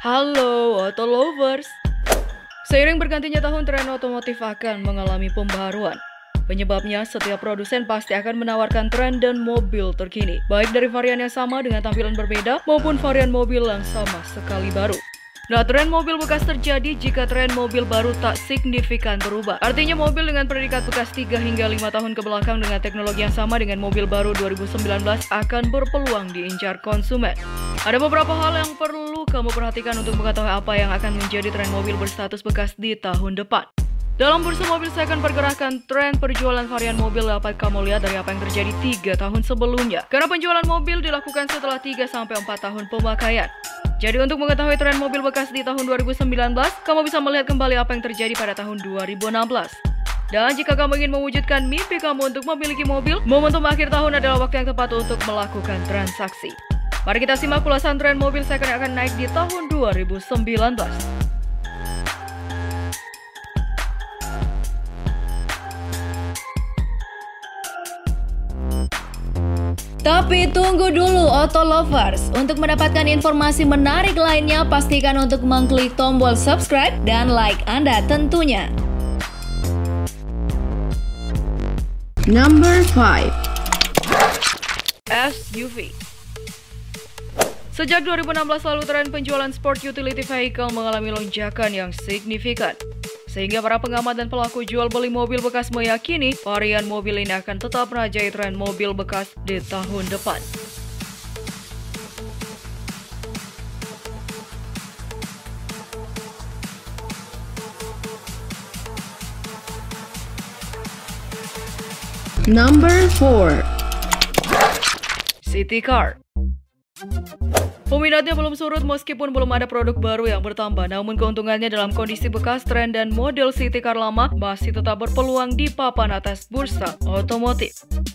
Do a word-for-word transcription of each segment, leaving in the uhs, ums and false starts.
Halo Auto Lovers. Seiring bergantinya tahun, tren otomotif akan mengalami pembaharuan. Penyebabnya, setiap produsen pasti akan menawarkan tren dan mobil terkini, baik dari varian yang sama dengan tampilan berbeda maupun varian mobil yang sama sekali baru. Nah, tren mobil bekas terjadi jika tren mobil baru tak signifikan berubah. Artinya mobil dengan predikat bekas tiga hingga lima tahun ke belakang dengan teknologi yang sama dengan mobil baru dua ribu sembilan belas akan berpeluang diincar konsumen. Ada beberapa hal yang perlu kamu perhatikan untuk mengetahui apa yang akan menjadi tren mobil berstatus bekas di tahun depan. Dalam bursa mobil second, pergerakan tren penjualan varian mobil dapat kamu lihat dari apa yang terjadi tiga tahun sebelumnya. Karena penjualan mobil dilakukan setelah tiga sampai empat tahun pemakaian. Jadi untuk mengetahui tren mobil bekas di tahun dua ribu sembilan belas, kamu bisa melihat kembali apa yang terjadi pada tahun dua ribu enam belas. Dan jika kamu ingin mewujudkan mimpi kamu untuk memiliki mobil, momentum akhir tahun adalah waktu yang tepat untuk melakukan transaksi. Mari kita simak ulasan tren mobil second yang akan naik di tahun dua ribu sembilan belas. Tapi tunggu dulu Auto Lovers, untuk mendapatkan informasi menarik lainnya pastikan untuk mengklik tombol subscribe dan like Anda tentunya. Number five. S U V. Sejak dua ribu enam belas lalu, tren penjualan sport utility vehicle mengalami lonjakan yang signifikan. Sehingga para pengamat dan pelaku jual beli mobil bekas meyakini varian mobil ini akan tetap merajai tren mobil bekas di tahun depan. Number four. City Car. Peminatnya belum surut meskipun belum ada produk baru yang bertambah, namun keuntungannya dalam kondisi bekas, tren dan model city car lama masih tetap berpeluang di papan atas bursa otomotif.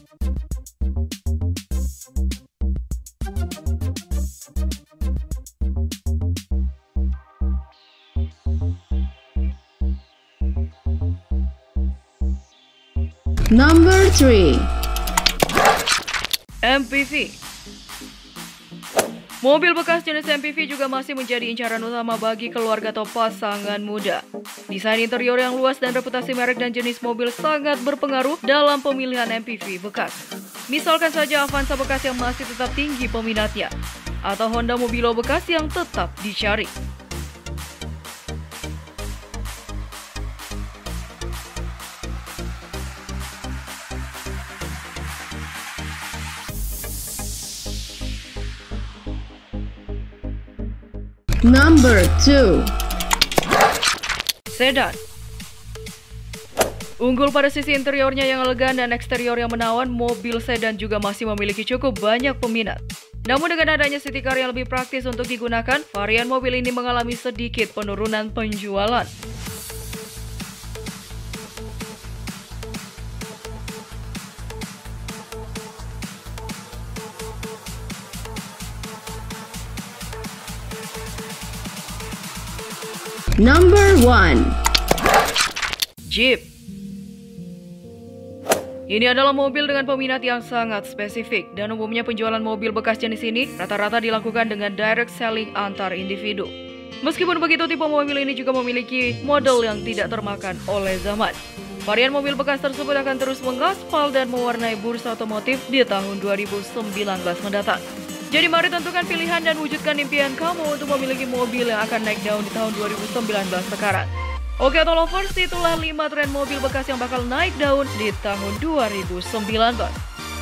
Number three. M P V. Mobil bekas jenis M P V juga masih menjadi incaran utama bagi keluarga atau pasangan muda. Desain interior yang luas dan reputasi merek dan jenis mobil sangat berpengaruh dalam pemilihan M P V bekas. Misalkan saja Avanza bekas yang masih tetap tinggi peminatnya, atau Honda Mobilo bekas yang tetap dicari. Number two. Sedan. Unggul pada sisi interiornya yang elegan dan eksterior yang menawan, mobil sedan juga masih memiliki cukup banyak peminat. Namun dengan adanya city car yang lebih praktis untuk digunakan, varian mobil ini mengalami sedikit penurunan penjualan. Number one. Jeep. Ini adalah mobil dengan peminat yang sangat spesifik, dan umumnya penjualan mobil bekas jenis ini rata-rata dilakukan dengan direct selling antar individu. Meskipun begitu, tipe mobil ini juga memiliki model yang tidak termakan oleh zaman. Varian mobil bekas tersebut akan terus mengaspal dan mewarnai bursa otomotif di tahun dua ribu sembilan belas mendatang. Jadi mari tentukan pilihan dan wujudkan impian kamu untuk memiliki mobil yang akan naik daun di tahun dua ribu sembilan belas sekarang. Oke Auto Lovers, itulah lima tren mobil bekas yang bakal naik daun di tahun dua ribu sembilan belas.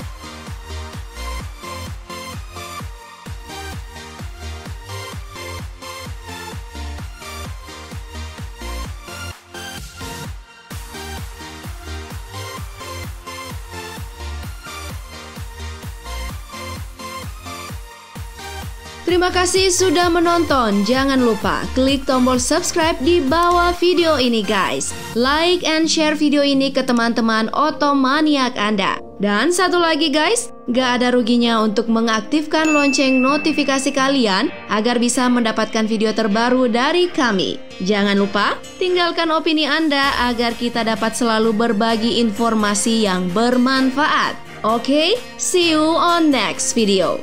Terima kasih sudah menonton. Jangan lupa klik tombol subscribe di bawah video ini guys. Like and share video ini ke teman-teman otomaniak Anda. Dan satu lagi guys, gak ada ruginya untuk mengaktifkan lonceng notifikasi kalian agar bisa mendapatkan video terbaru dari kami. Jangan lupa tinggalkan opini Anda agar kita dapat selalu berbagi informasi yang bermanfaat. Oke, see you on next video.